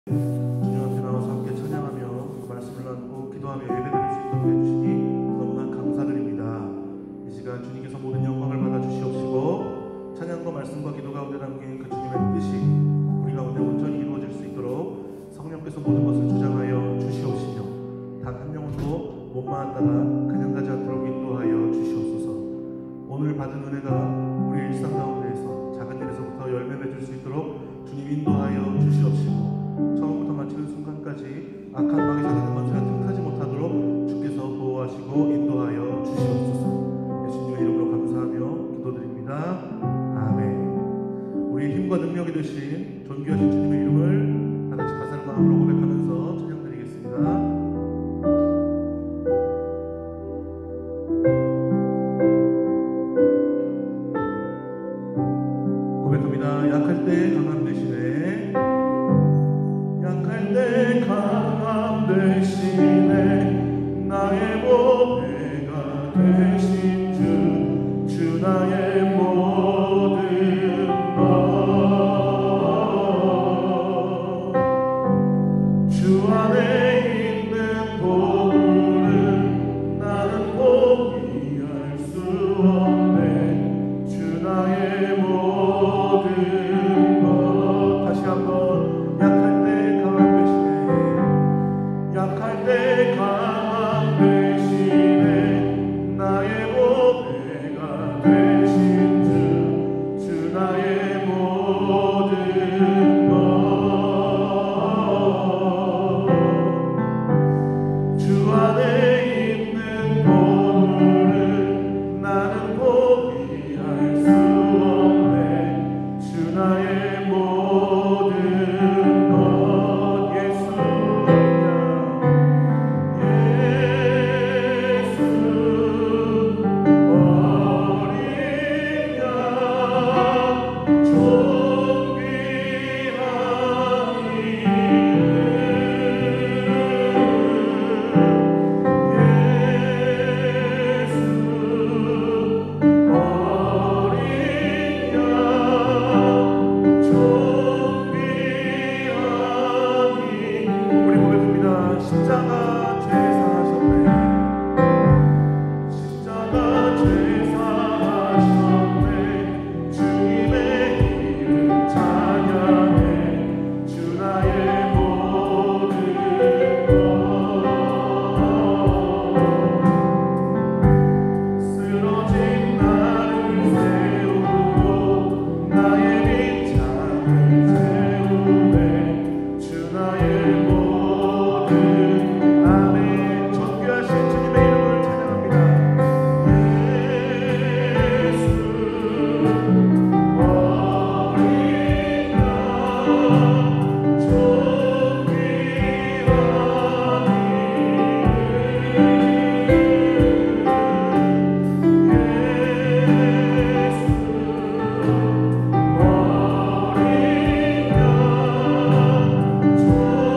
주님 앞에 나와서 함께 찬양하며 말씀을 나누고 기도하며 예배드릴 수 있도록 해주시니 너무나 감사드립니다. 이 시간 주님께서 모든 영광을 받아 주시옵시고 찬양과 말씀과 기도 가운데 담긴 그 주님의 뜻이 우리 가운데 온전히 이루어질 수 있도록 성령께서 모든 것을 주장하여 주시옵시며 단 한 영혼도 몸만 따라 그냥 가지 않도록 인도하여 주시옵소서. 오늘 받은 은혜가 우리 일상 가운데에서 작은 일에서부터 열매 맺을 수 있도록 주님 인도하여 주시옵시고 처음부터 마치는 순간까지 악한 마귀 사단의 권세가 틈타지 못하도록 주께서 보호하시고 인도하여 주시옵소서. 예수님의 이름으로 감사하며 기도드립니다. 아멘. 우리의 힘과 능력이 되신 존귀하신 주님의 이름을 다같이 가사를 마음으로 고백하면서 찬양드리겠습니다. 고백합니다. 약할 때 강함 대신에, 약할 때 강함 대신에 나의 보배가 되신 주 나의 모든 것, 주 안에 있는 보물은 나는 포기할 수 없네. 주 나의 모든 것. 다시 한번. 약할 때 강함 대신에, 약할 때 강함 대신에 나의 보배가 되신 주 나의 모든 것, 주 안에 있는 보물을 나는 포기할 수 없네. 주 나의 모든 것. 예수 어린 양 우리 고백합니다. 십자가 죄 사하셨네. 십자가 죄 사하셨네. 주님의 이름 찬양해. 주 나의 모든 것, 쓰러진 나를 세우고 나의 빗장을 세우네. 주 나의 모든. 아멘. 존귀하신 주님의 이름을 찬양합니다. 예수 어린 양 존귀하니.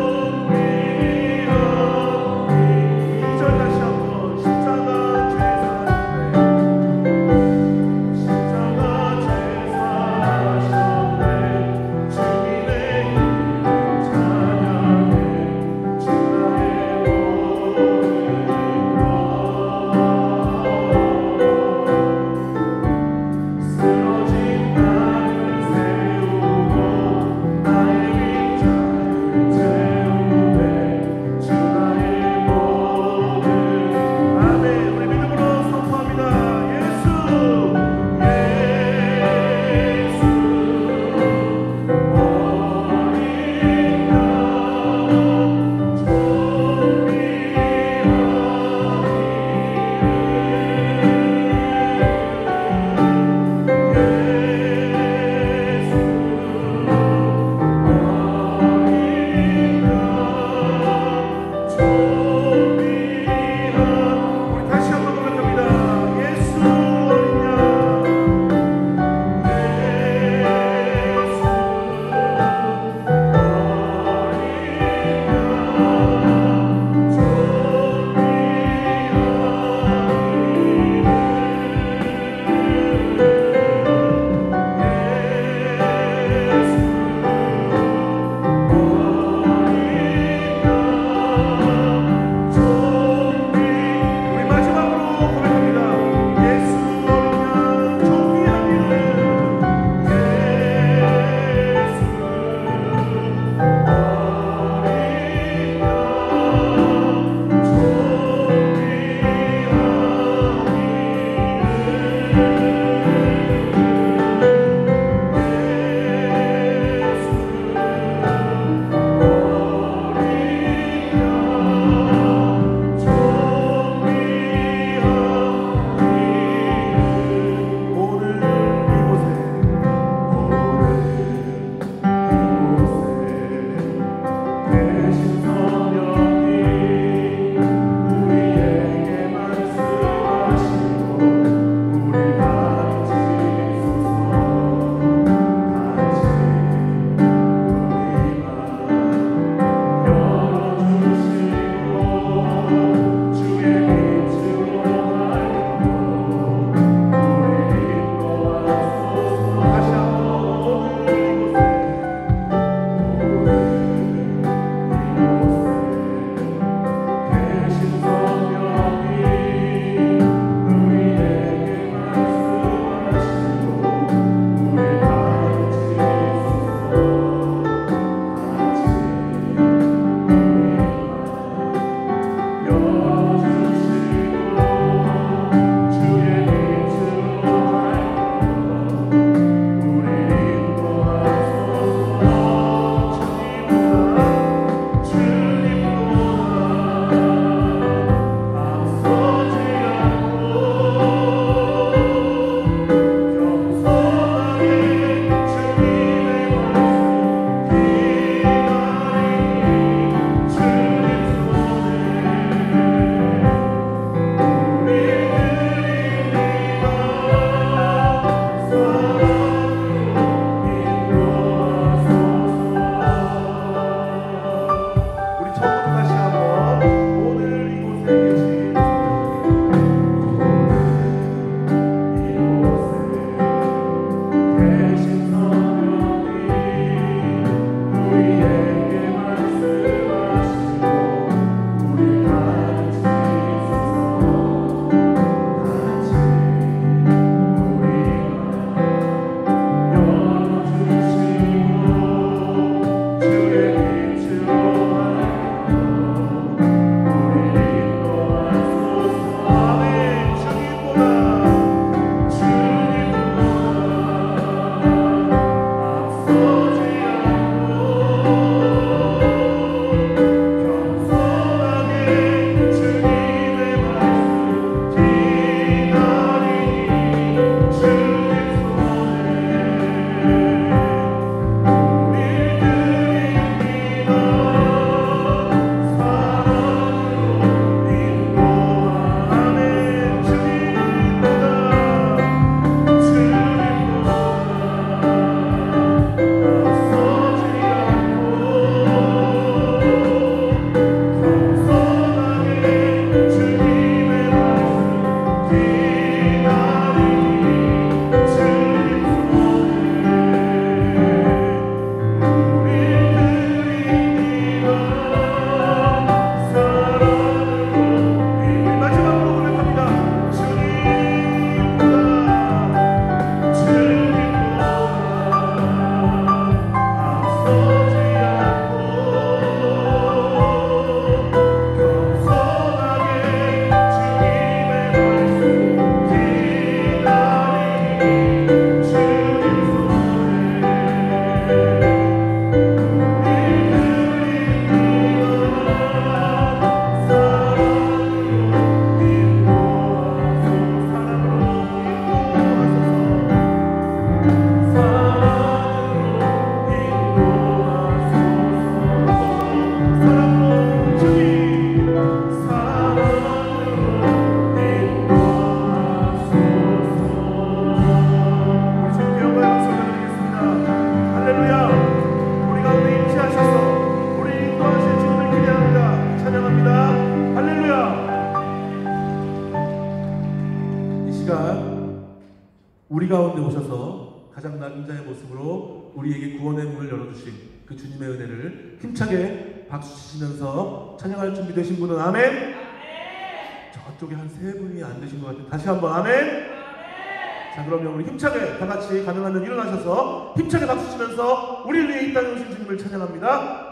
우리 가운데 오셔서 가장 낮은 자의 모습으로 우리에게 구원의 문을 열어주신 그 주님의 은혜를 힘차게 박수 치시면서 찬양할 준비 되신 분은 아멘? 저쪽에 한 세 분이 안 되신 것 같아요. 다시 한번 아멘? 자, 그러면 우리 힘차게 다 같이 가능하면 일어나셔서 힘차게 박수 치면서 우리를 위해 이 땅에 오신 주님을 찬양합니다.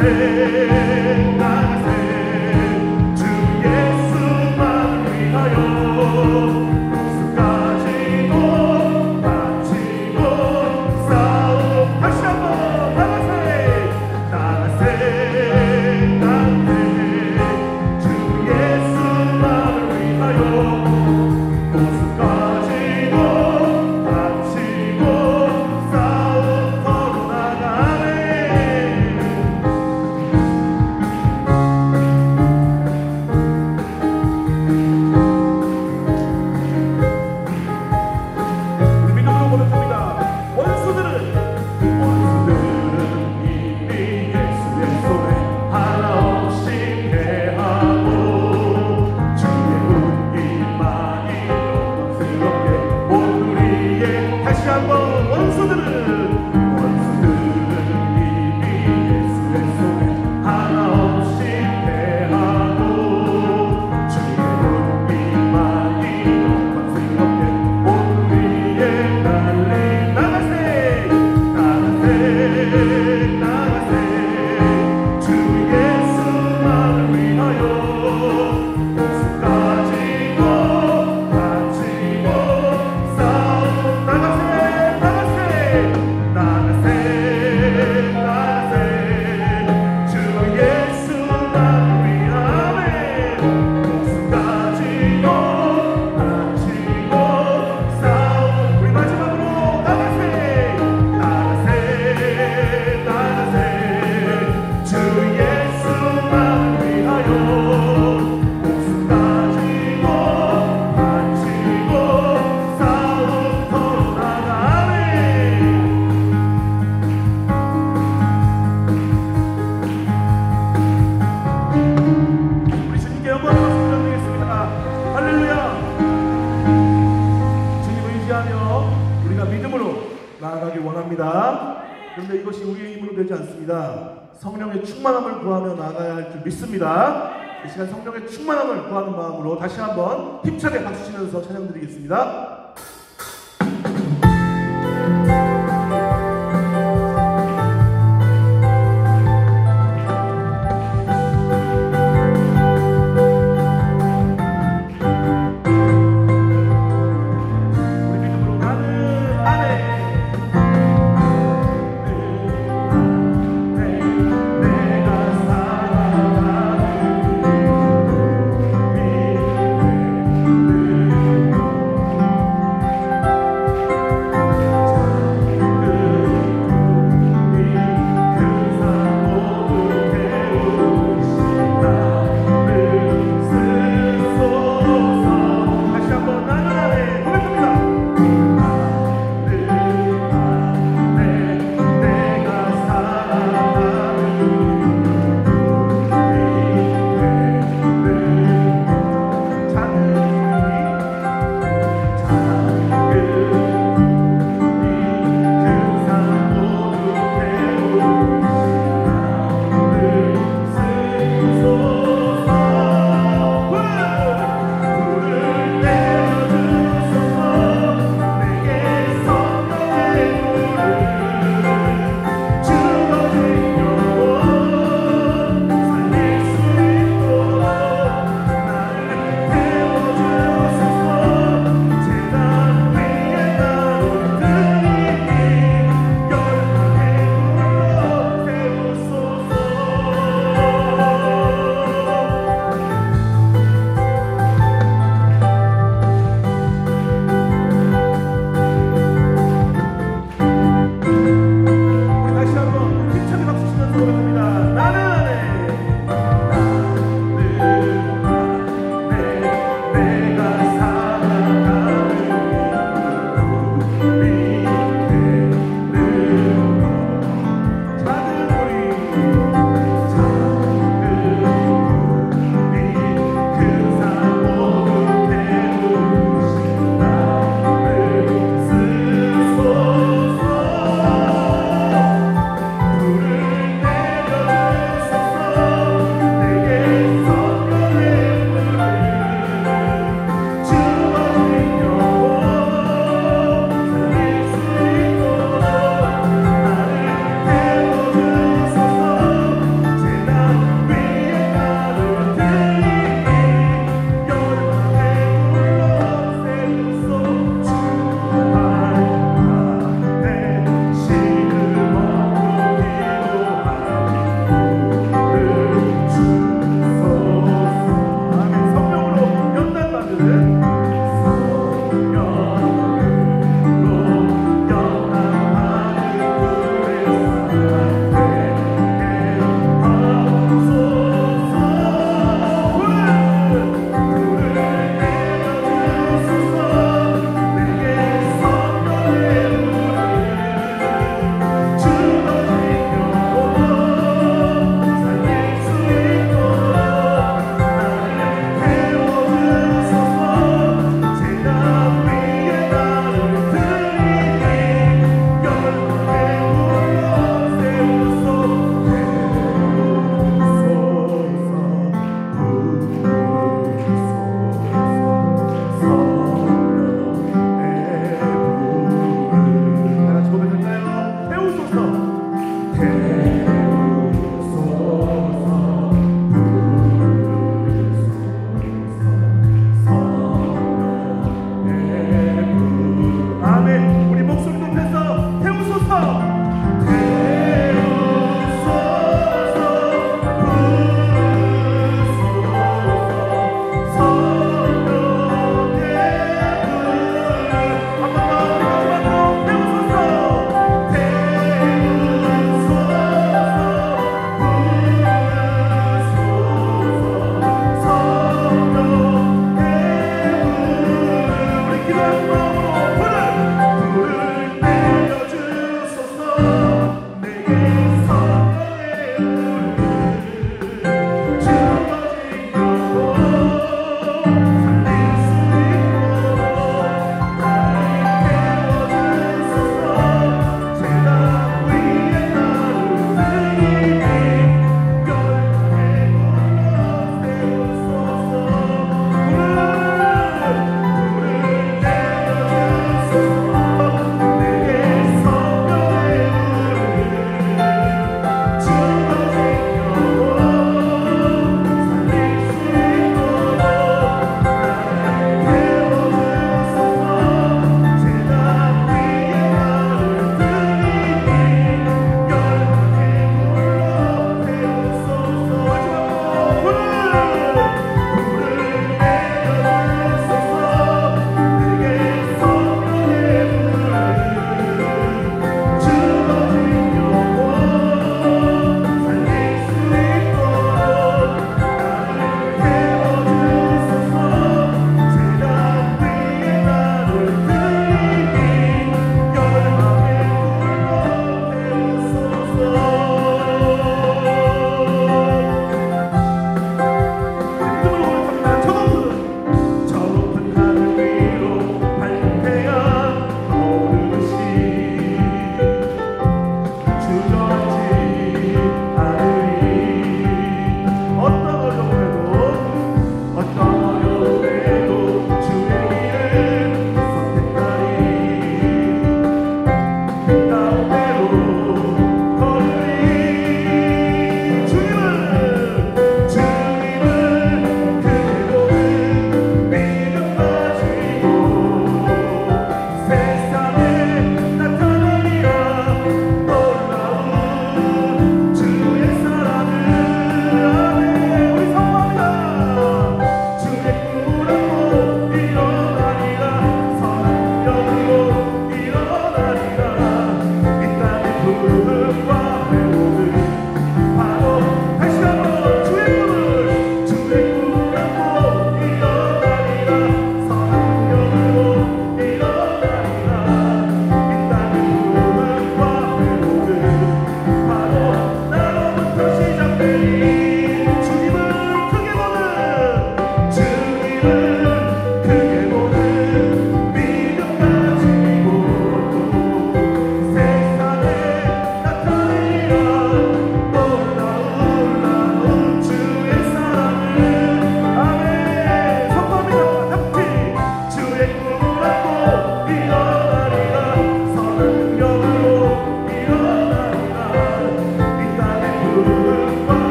그런데 이것이 우리의 힘으로 되지 않습니다. 성령의 충만함을 구하며 나아가야 할 줄 믿습니다. 이 시간 성령의 충만함을 구하는 마음으로 다시 한번 힘차게 박수 치면서 찬양드리겠습니다.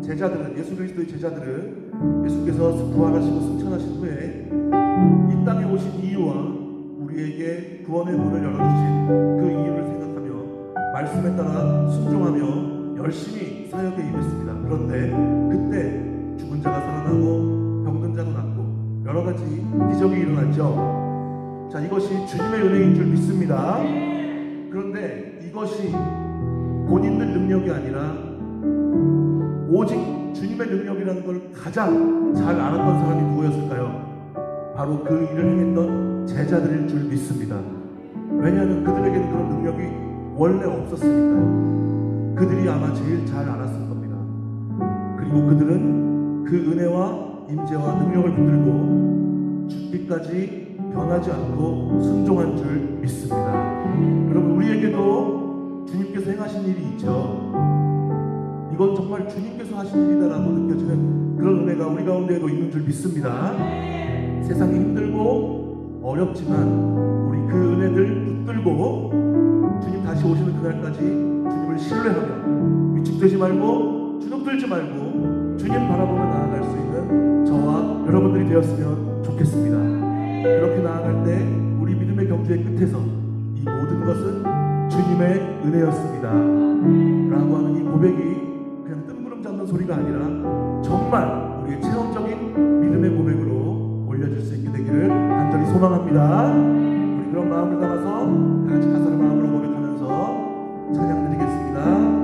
제자들은, 예수 그리스도의 제자들은 예수께서 부활하시고 승천하신 후에 이 땅에 오신 이유와 우리에게 구원의 문을 열어주신 그 이유를 생각하며 말씀에 따라 순종하며 열심히 사역에 임했습니다. 그런데 그때 죽은 자가 살아나고 병든 자도 낫고 여러 가지 기적이 일어났죠. 자, 이것이 주님의 은혜인 줄 믿습니다. 그런데 이것이 본인들 능력이 아니라 오직 주님의 능력이라는 걸 가장 잘 알았던 사람이 누구였을까요? 바로 그 일을 행했던 제자들일 줄 믿습니다. 왜냐하면 그들에게는 그런 능력이 원래 없었으니까요. 그들이 아마 제일 잘 알았을 겁니다. 그리고 그들은 그 은혜와 임재와 능력을 붙들고 죽기까지 변하지 않고 순종한 줄 믿습니다. 여러분, 우리에게도 주님께서 행하신 일이 있죠. 이건 정말 주님께서 하신 일이다라고 느껴지는 그런 은혜가 우리 가운데에도 있는 줄 믿습니다. 세상이 힘들고 어렵지만 우리 그 은혜들 붙들고 주님 다시 오시는 그날까지 주님을 신뢰하며 위축되지 말고 주눅들지 말고 주님 바라보며 나아갈 수 있는 저와 여러분들이 되었으면 좋겠습니다. 그렇게 나아갈 때 우리 믿음의 경주의 끝에서 이 모든 것은 주님의 은혜였습니다 라고 하는 이 고백이 그냥 뜬구름 잡는 소리가 아니라 정말 우리의 체험적인 믿음의 고백으로 올려줄 수 있게 되기를 간절히 소망합니다. 우리 그런 마음을 담아서 다 같이 가사를 마음으로 고백하면서 찬양 드리겠습니다.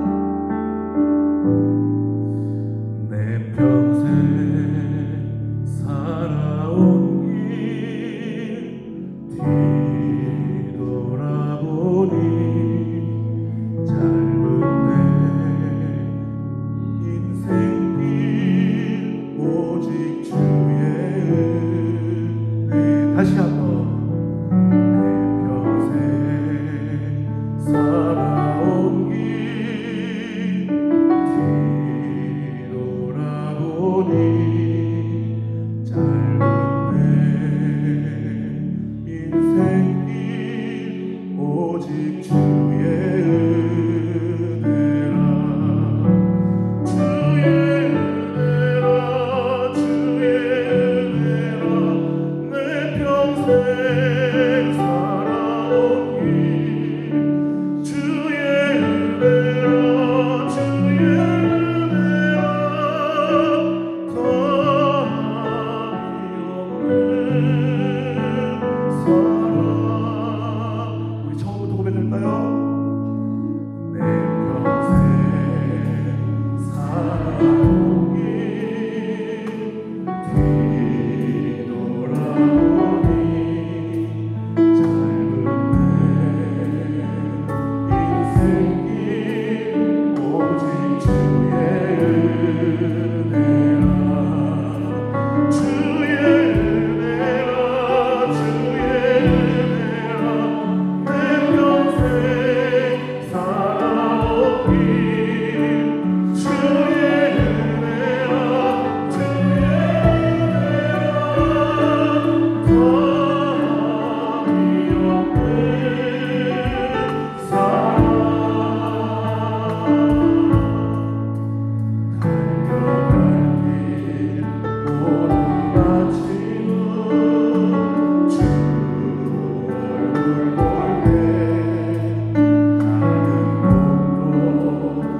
내 평생 살아온 길 뒤돌아보니 짧은 내 인생 길 오직 주의 은혜. 다시 한번 내 평생 살아온 길 뒤돌아보니 짧은 내 인생 길 오직 주의 은혜라. 주의 은혜라. 주의 은혜라. 내 평생 살아온 길 주의 은혜라. 주의 은혜라. 더함이 없는 사랑. 우리 처음부터 고백할까요? 내 평생 살아온 길 뒤돌아보니 짧은 내 인생 길 오직 주의 은혜라. 주의 은혜라. 주의 은혜라. 내 평생 살아온 길 주의 은혜라. 주의 은혜라. 더함이 없는 사랑. 달려갈 길 모두 마치고 주 얼굴 볼 때 가는 곳도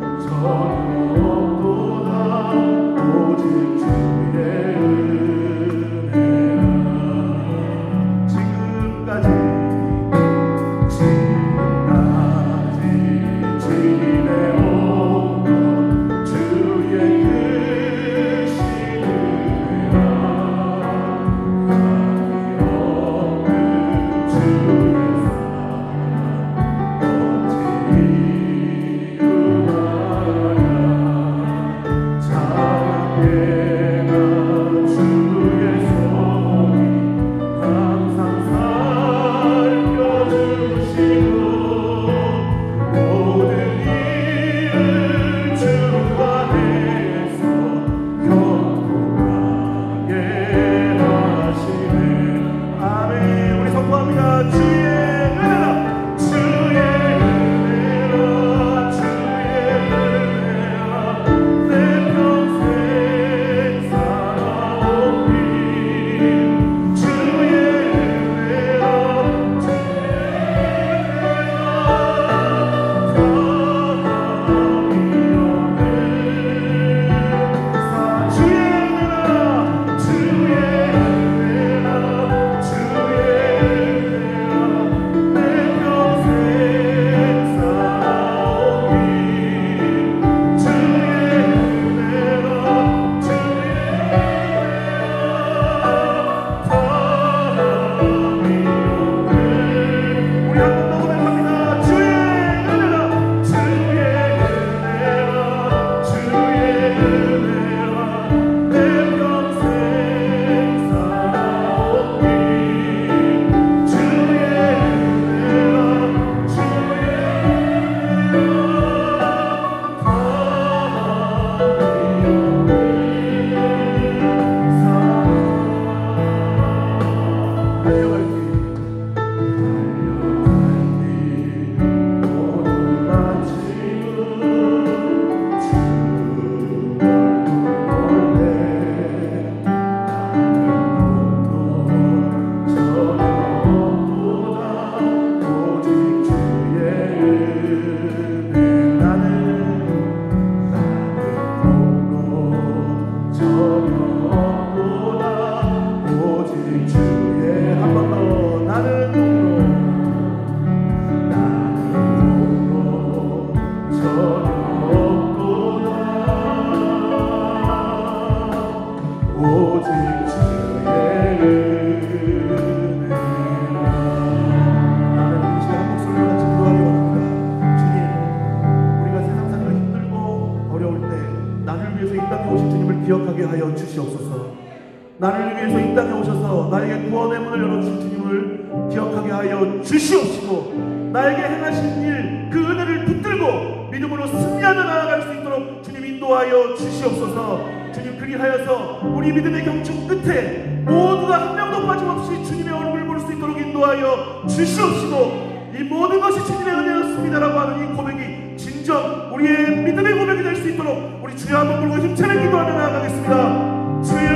기억하게 하여 주시옵소서. 나를 위해서 이 땅에 오셔서 나에게 구원의 문을 열어주신 주님을 기억하게 하여 주시옵시고, 나에게 행하신 일 그 은혜를 붙들고 믿음으로 승리하며 나아갈 수 있도록 주님 인도하여 주시옵소서. 주님, 그리하여서 우리 믿음의 경축 끝에 모두가 한 명도 빠짐없이 주님의 얼굴을 볼 수 있도록 인도하여 주시옵시고, 이 모든 것이 주님의 은혜였습니다라고 하는 이 고백이 진정 우리의 믿음의 고백이 될 수 있도록 우리 주여 한번 부르고 힘차게 기도하며 나아가겠습니다. 주여